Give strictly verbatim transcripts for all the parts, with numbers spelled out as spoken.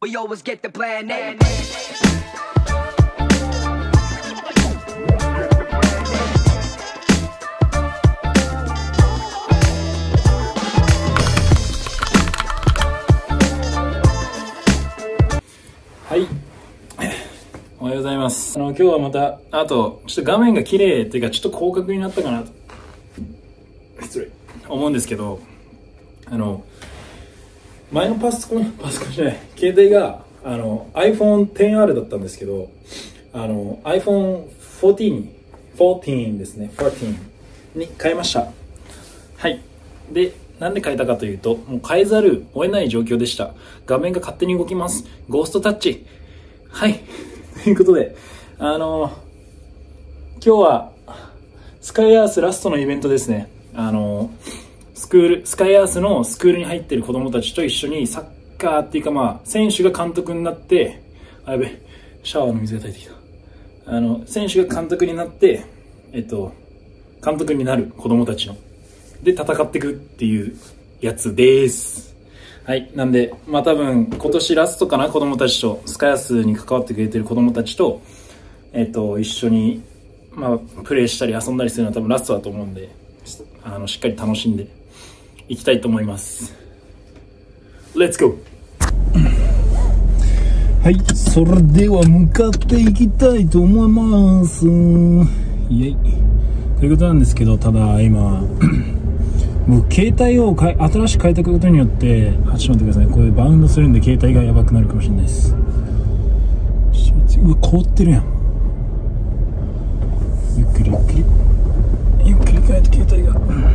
We always get the plan A. はい、おはようございます。あの今日はまたあとちょっと画面が綺麗っていうかちょっと広角になったかなと失礼思うんですけど、あの前のパソコンパソコンじゃない携帯があの アイフォンテンアール だったんですけど、あの アイフォンフォーティーン フォーティーンですね、フォーティーンに変えました。はい。で、なんで変えたかというと、もう変えざるを得ない状況でした。画面が勝手に動きます。ゴーストタッチ。はい。ということで、あの今日はスカイアースラストのイベントですね。あのスクールスカイアースのスクールに入っている子供たちと一緒にサッカーっていうか、まあ選手が監督になって、あやべシャワーの水が垂れてきた。あの選手が監督になってえっと監督になる子供たちので戦っていくっていうやつです。はい。なんでまあ多分今年ラストかな、子供たちとスカイアースに関わってくれてる子供たちとえっと一緒にまあプレイしたり遊んだりするのは多分ラストだと思うんで、あのしっかり楽しんでいきたいと思います。レッツゴー。はい、それでは向かっていきたいと思います。イエイということなんですけど、ただ今もう携帯をか新しく変えたことによって、あ、ちょっと待ってください、これバウンドするんで携帯がやばくなるかもしれないです。うわ、凍ってるやん。ゆっくりゆっくりゆっくり変えて携帯が、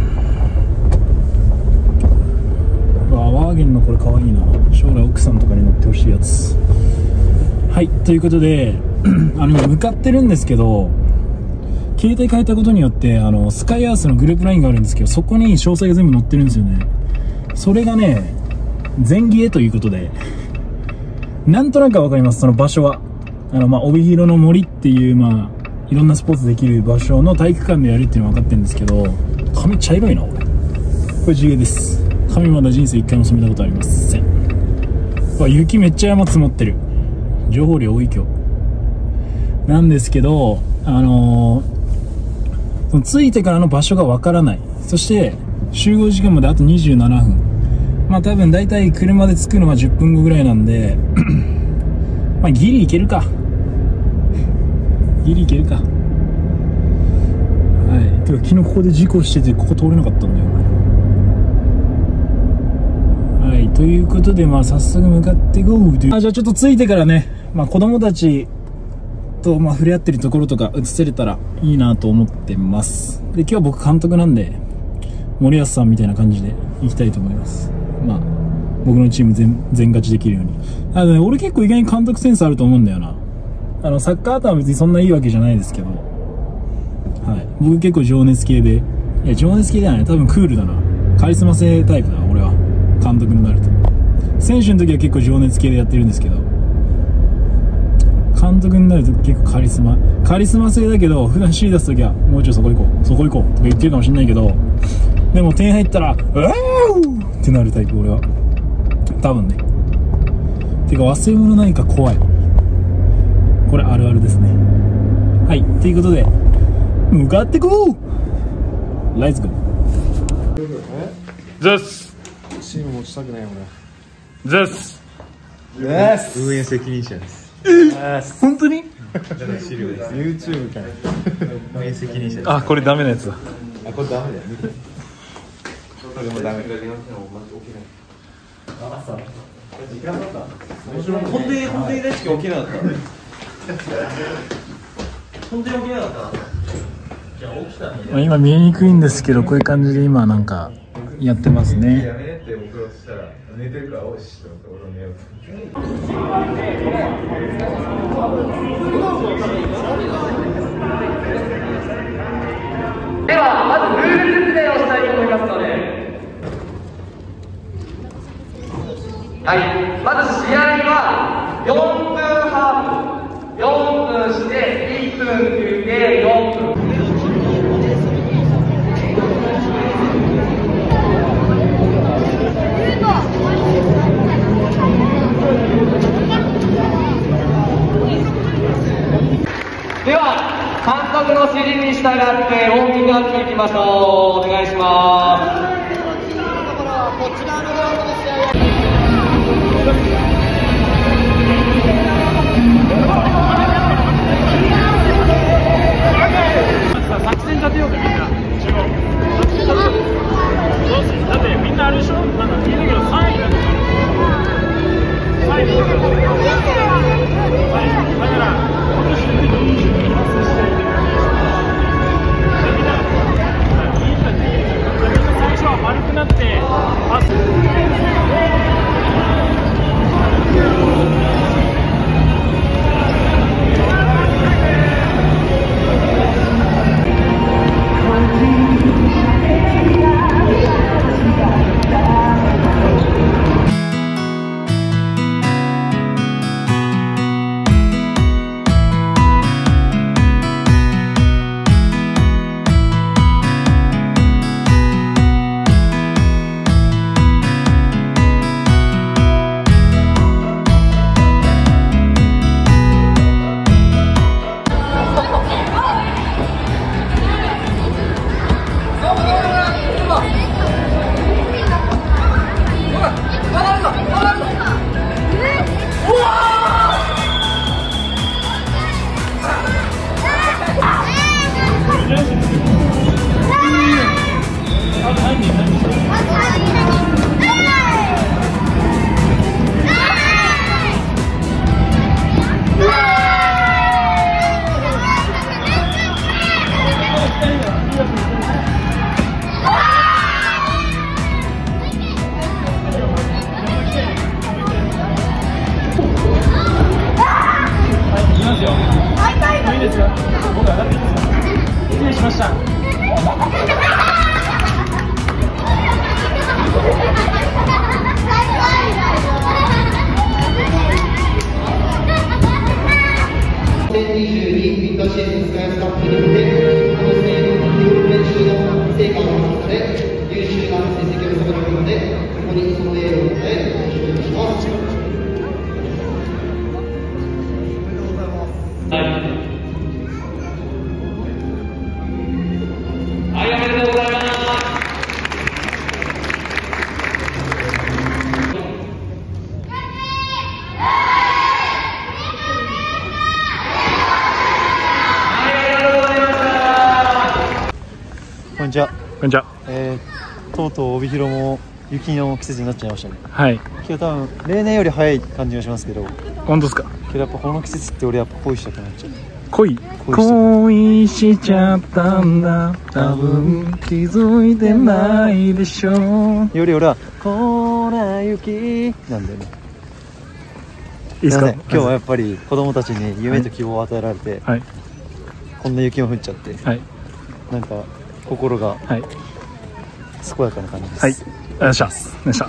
うわ、ワーゲンのこれかわいいな。将来奥さんとかに乗ってほしいやつ。はい、ということであの向かってるんですけど、携帯変えたことによってあのスカイアースのグループラインがあるんですけど、そこに詳細が全部載ってるんですよね。それがね前儀へということで、なんとなくわかります。その場所はあの、まあ、帯広の森っていう、まあいろんなスポーツできる場所の体育館でやるっていうのは分かってるんですけど、髪茶色いな俺。これ地毛です。髪まだ人生一回も染めたことありません。うわ、雪めっちゃ山積もってる。情報量多い今日なんですけど、あのーその着いてからの場所がわからない。そして集合時間まであとにじゅうななふん。まあ多分だいたい車で着くのはじゅっぷんごぐらいなんでまあギリ行けるかギリ行けるか。はい。てか昨日ここで事故しててここ通れなかったんだよ。はい。ということで、まあ早速向かっていこうという。あ、じゃあちょっと着いてからね、まあ子供たちとまあ触れ合ってるところとか映せれたらいいなと思ってます。で、今日は僕監督なんで森保さんみたいな感じで行きたいと思います。まあ僕のチーム全全勝ちできるように。あのね、俺結構意外に監督センスあると思うんだよな。あのサッカーとは別にそんないいわけじゃないですけど、はい、僕結構情熱系で、いや情熱系ではない、多分クールだな、カリスマ性タイプだな俺は。監督になると選手の時は結構情熱系でやってるんですけど、監督になると結構カリスマカリスマ性だけど、普段指示出す時はもうちょいそこ行こうそこ行こうとか言ってるかもしれないけど、でも点入ったらうわーってなるタイプ俺は多分ね。てか忘れ物ないか怖い、これあるあるですね。はい、ということで向かってこう。レッツゴー。ザッスチーム持ちたくないよザッス俺。運営責任者です。 本当に資料です。YouTube か運営責任者です。 あ、これダメなやつだ。 あ、これダメだよ。見て。これもダメ。朝時間だった。本当に本当に大好き起きなかった。本当に起きなかった。じゃあ起きたね。 今見えにくいんですけど、こういう感じで今なんかやってますね。 やめねって僕らしたら寝てるからおしと思って俺寝ようと。 ではまずルール説明をしたいと思いますので、はい、まず試合はよんぷんハーフ、よんぷんしていっぷん休憩、よんぷん。 Thank you. 督の指示に従ってウォーミングアップいきましょう。お願いします。 作戦立てようか、みんな。だってみんなあれでしょ、なんか聞いたけどさんいだとさんいだとはい、だから今年の時に発生したいという話でみんないいんだってみんな最初は丸くなってパスこんにちは。 こんにちは。 えー、とうとう帯広も雪の季節になっちゃいましたね。 はい。 今日多分例年より早い感じがしますけど。 本当ですか。 けどやっぱこの季節って俺やっぱ恋したくなっちゃう。 恋恋しちゃったんだ。多分気づいてないでしょう。 より俺はこら雪なんだよね。 いいですか。 今日はやっぱり子供たちに夢と希望を与えられて、 はい、 こんな雪も降っちゃって、はい、なんか心が健やかな感じです。 はい、ありがとうございました。ありがとうございました。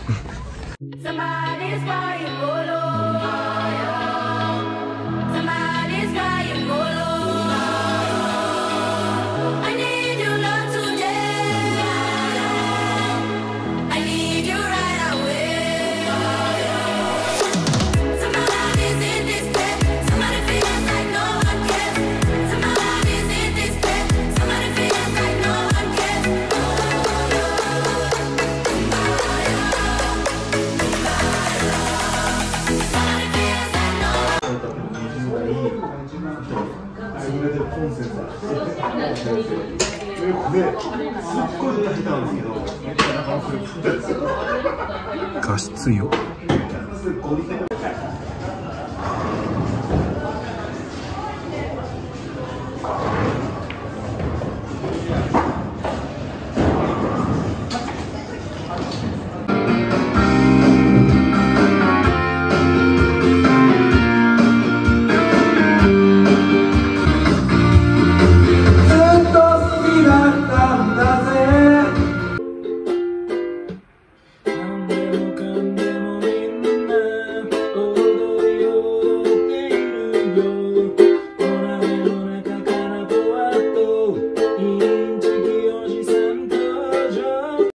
画質よ。